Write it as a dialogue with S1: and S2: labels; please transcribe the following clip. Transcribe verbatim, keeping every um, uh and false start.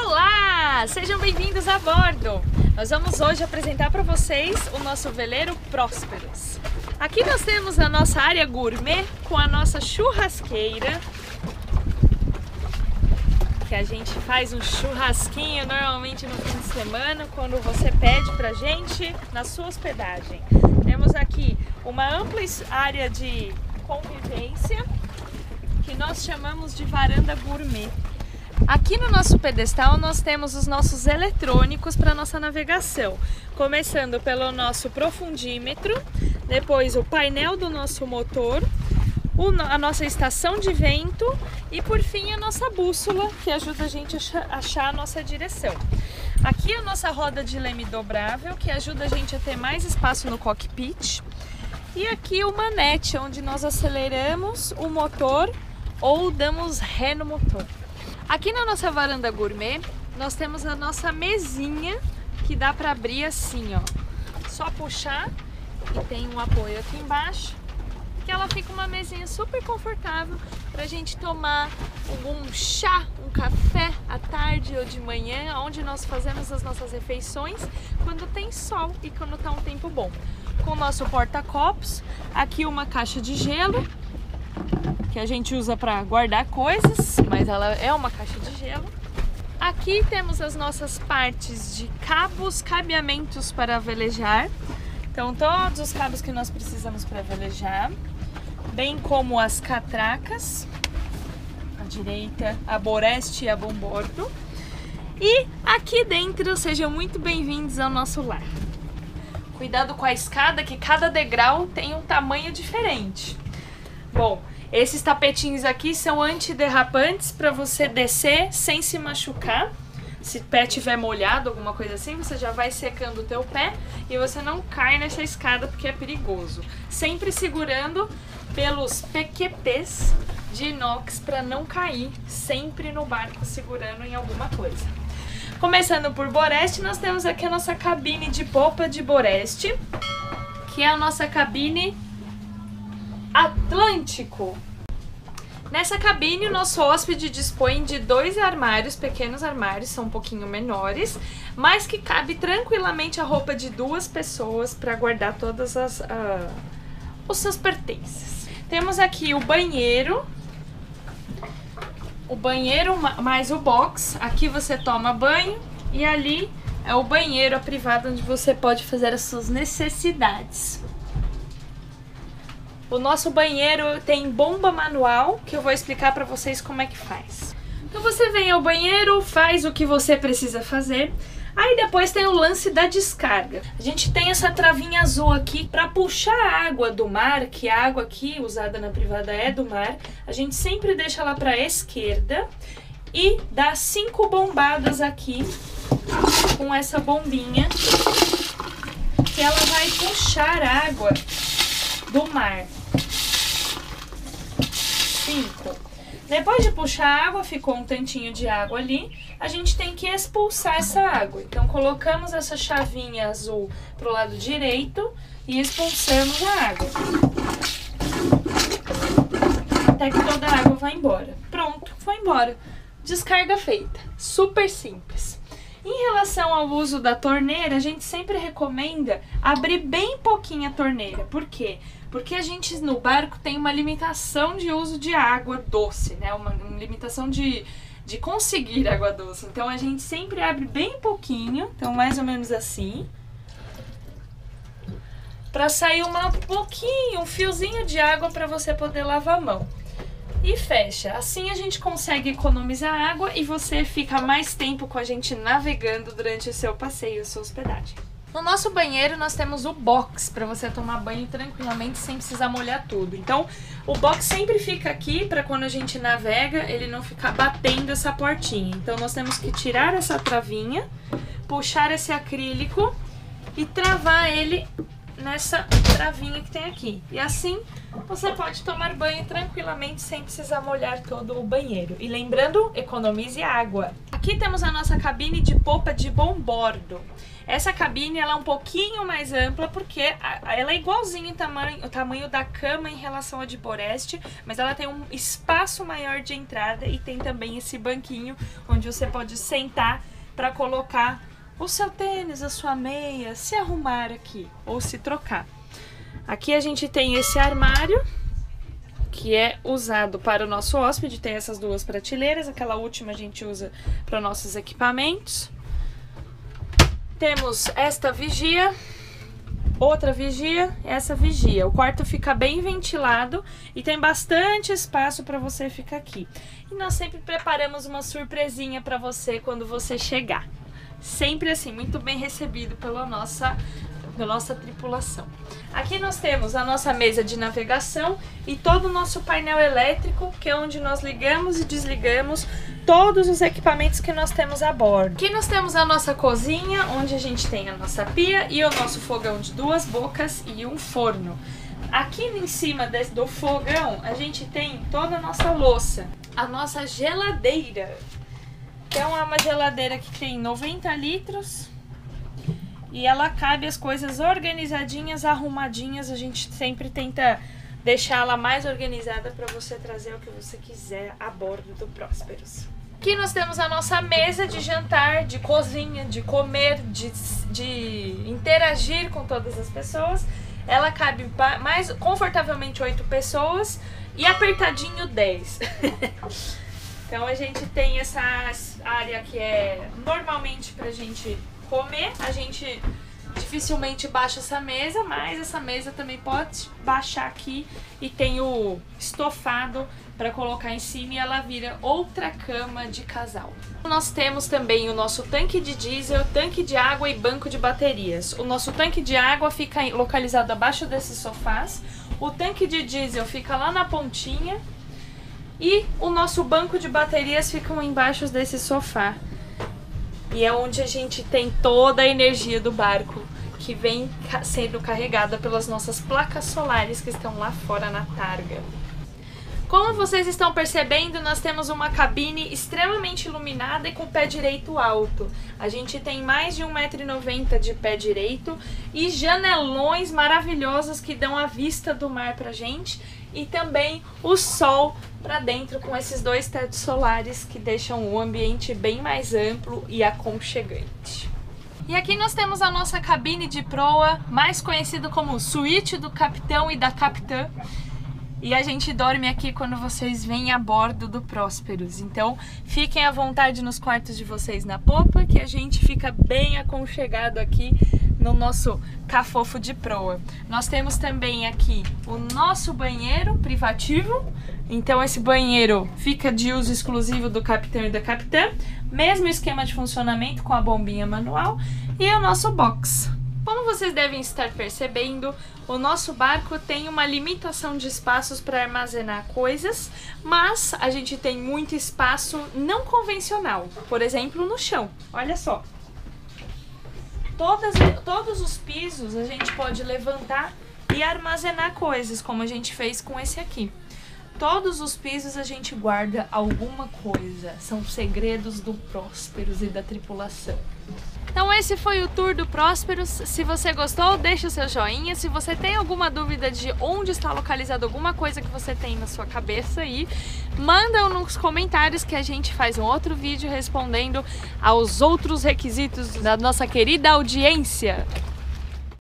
S1: Olá! Sejam bem-vindos a bordo! Nós vamos hoje apresentar para vocês o nosso veleiro Prósperos. Aqui nós temos a nossa área gourmet com a nossa churrasqueira, que a gente faz um churrasquinho normalmente no fim de semana, quando você pede pra gente na sua hospedagem. Temos aqui uma ampla área de convivência que nós chamamos de varanda gourmet. Aqui no nosso pedestal nós temos os nossos eletrônicos para nossa navegação, começando pelo nosso profundímetro, depois o painel do nosso motor, a nossa estação de vento e por fim a nossa bússola, que ajuda a gente a achar a nossa direção. Aqui a nossa roda de leme dobrável, que ajuda a gente a ter mais espaço no cockpit. E aqui o manete, onde nós aceleramos o motor ou damos ré no motor. Aqui na nossa varanda gourmet, nós temos a nossa mesinha que dá para abrir assim, ó. Só puxar e tem um apoio aqui embaixo, que ela fica uma mesinha super confortável pra gente tomar um chá, um café à tarde ou de manhã, onde nós fazemos as nossas refeições quando tem sol e quando tá um tempo bom. Com o nosso porta-copos, aqui uma caixa de gelo, que a gente usa para guardar coisas, mas ela é uma caixa de gelo. Aqui temos as nossas partes de cabos, cabeamentos para velejar. Então todos os cabos que nós precisamos para velejar, bem como as catracas, à direita, a boreste e a bombordo. E aqui dentro, sejam muito bem-vindos ao nosso lar. Cuidado com a escada, que cada degrau tem um tamanho diferente. Bom, esses tapetinhos aqui são antiderrapantes para você descer sem se machucar. Se o pé estiver molhado, alguma coisa assim, você já vai secando o teu pé e você não cai nessa escada porque é perigoso. Sempre segurando pelos P Q Ps de inox para não cair, sempre no barco segurando em alguma coisa. Começando por boreste, nós temos aqui a nossa cabine de popa de boreste, que é a nossa cabine Atlântico. Nessa cabine, o nosso hóspede dispõe de dois armários, pequenos armários, são um pouquinho menores, mas que cabe tranquilamente a roupa de duas pessoas para guardar todas as uh, os seus pertences. Temos aqui o banheiro, o banheiro mais o box. Aqui você toma banho e ali é o banheiro, a privada, onde você pode fazer as suas necessidades. O nosso banheiro tem bomba manual, que eu vou explicar para vocês como é que faz. Então você vem ao banheiro, faz o que você precisa fazer, aí depois tem o lance da descarga. A gente tem essa travinha azul aqui para puxar a água do mar, que a água aqui usada na privada é do mar. A gente sempre deixa ela para a esquerda e dá cinco bombadas aqui com essa bombinha, que ela vai puxar água do mar. cinco. Depois de puxar a água, ficou um tantinho de água ali, a gente tem que expulsar essa água. Então colocamos essa chavinha azul pro lado direito e expulsamos a água. Até que toda a água vai embora. Pronto, foi embora. Descarga feita. Super simples. Em relação ao uso da torneira, a gente sempre recomenda abrir bem pouquinho a torneira. Por quê? Porque a gente no barco tem uma limitação de uso de água doce, né? Uma, uma limitação de, de conseguir água doce. Então a gente sempre abre bem pouquinho, então mais ou menos assim, para sair um pouquinho, um fiozinho de água para você poder lavar a mão. E fecha. Assim a gente consegue economizar água e você fica mais tempo com a gente navegando durante o seu passeio, a sua hospedagem. No nosso banheiro nós temos o box para você tomar banho tranquilamente sem precisar molhar tudo. Então o box sempre fica aqui para quando a gente navega ele não ficar batendo essa portinha. Então nós temos que tirar essa travinha, puxar esse acrílico e travar ele nessa travinha que tem aqui. E assim você pode tomar banho tranquilamente sem precisar molhar todo o banheiro. E lembrando, economize água. Aqui temos a nossa cabine de popa de bombordo. Essa cabine ela é um pouquinho mais ampla porque ela é igualzinha em tamanho, o tamanho da cama em relação à de Boreste, mas ela tem um espaço maior de entrada e tem também esse banquinho onde você pode sentar para colocar o seu tênis, a sua meia, se arrumar aqui ou se trocar. Aqui a gente tem esse armário que é usado para o nosso hóspede, tem essas duas prateleiras, aquela última a gente usa para nossos equipamentos. Temos esta vigia, outra vigia, essa vigia. O quarto fica bem ventilado e tem bastante espaço para você ficar aqui. E nós sempre preparamos uma surpresinha para você quando você chegar. Sempre assim, muito bem recebido pela nossa, pela nossa tripulação. Aqui nós temos a nossa mesa de navegação e todo o nosso painel elétrico, que é onde nós ligamos e desligamos todos os equipamentos que nós temos a bordo. Aqui nós temos a nossa cozinha, onde a gente tem a nossa pia e o nosso fogão de duas bocas e um forno. Aqui em cima desse, do fogão a gente tem toda a nossa louça, a nossa geladeira, que é uma geladeira que tem noventa litros e ela cabe as coisas organizadinhas, arrumadinhas. A gente sempre tenta deixá-la mais organizada para você trazer o que você quiser a bordo do Prosperous. Aqui nós temos a nossa mesa de jantar, de cozinha, de comer, de, de interagir com todas as pessoas. Ela cabe mais confortavelmente oito pessoas e apertadinho dez. Então a gente tem essa área que é normalmente pra gente comer. A gente dificilmente baixa essa mesa, mas essa mesa também pode baixar aqui e tem o estofado para colocar em cima e ela vira outra cama de casal. Nós temos também o nosso tanque de diesel, tanque de água e banco de baterias. O nosso tanque de água fica localizado abaixo desses sofás, o tanque de diesel fica lá na pontinha e o nosso banco de baterias fica embaixo desse sofá. E é onde a gente tem toda a energia do barco que vem sendo carregada pelas nossas placas solares que estão lá fora na targa. Como vocês estão percebendo, nós temos uma cabine extremamente iluminada e com pé direito alto. A gente tem mais de um metro e noventa de pé direito e janelões maravilhosos que dão a vista do mar pra gente e também o sol para dentro com esses dois tetos solares que deixam o ambiente bem mais amplo e aconchegante. E aqui nós temos a nossa cabine de proa, mais conhecido como suíte do capitão e da capitã. E a gente dorme aqui quando vocês vêm a bordo do Prosperous. Então fiquem à vontade nos quartos de vocês na popa, que a gente fica bem aconchegado aqui no nosso cafofo de proa. Nós temos também aqui o nosso banheiro privativo. Então esse banheiro fica de uso exclusivo do capitão e da capitã. Mesmo esquema de funcionamento com a bombinha manual. E o nosso box. Como vocês devem estar percebendo, o nosso barco tem uma limitação de espaços para armazenar coisas, mas a gente tem muito espaço não convencional, por exemplo, no chão. Olha só. Todas, todos os pisos a gente pode levantar e armazenar coisas, como a gente fez com esse aqui. Todos os pisos a gente guarda alguma coisa, são segredos do Prosperous e da tripulação. Então esse foi o tour do Prosperous. Se você gostou, deixa o seu joinha. Se você tem alguma dúvida de onde está localizada alguma coisa que você tem na sua cabeça aí, manda nos comentários que a gente faz um outro vídeo respondendo aos outros requisitos da nossa querida audiência.